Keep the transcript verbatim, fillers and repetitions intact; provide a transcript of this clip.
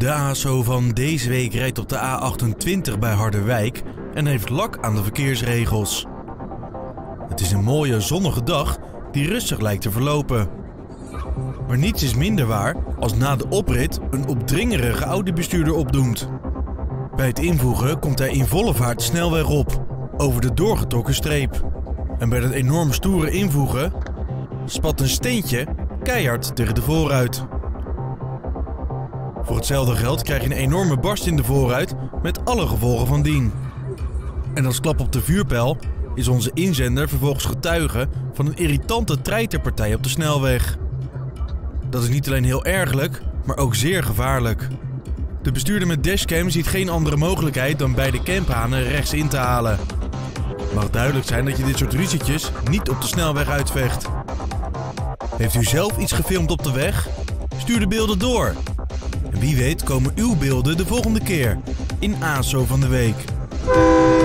De A S O van deze week rijdt op de A achtentwintig bij Harderwijk en heeft lak aan de verkeersregels. Het is een mooie zonnige dag die rustig lijkt te verlopen. Maar niets is minder waar als na de oprit een opdringerige Audi-bestuurder opdoemt. Bij het invoegen komt hij in volle vaart de snelweg op, over de doorgetrokken streep. En bij dat enorm stoere invoegen spat een steentje keihard tegen de voorruit. Voor hetzelfde geld krijg je een enorme barst in de voorruit met alle gevolgen van dien. En als klap op de vuurpijl is onze inzender vervolgens getuige van een irritante treiterpartij op de snelweg. Dat is niet alleen heel ergerlijk, maar ook zeer gevaarlijk. De bestuurder met dashcam ziet geen andere mogelijkheid dan bij de camphanen rechts in te halen. Het mag duidelijk zijn dat je dit soort ruzietjes niet op de snelweg uitvecht. Heeft u zelf iets gefilmd op de weg? Stuur de beelden door. En wie weet komen uw beelden de volgende keer in A S O van de week.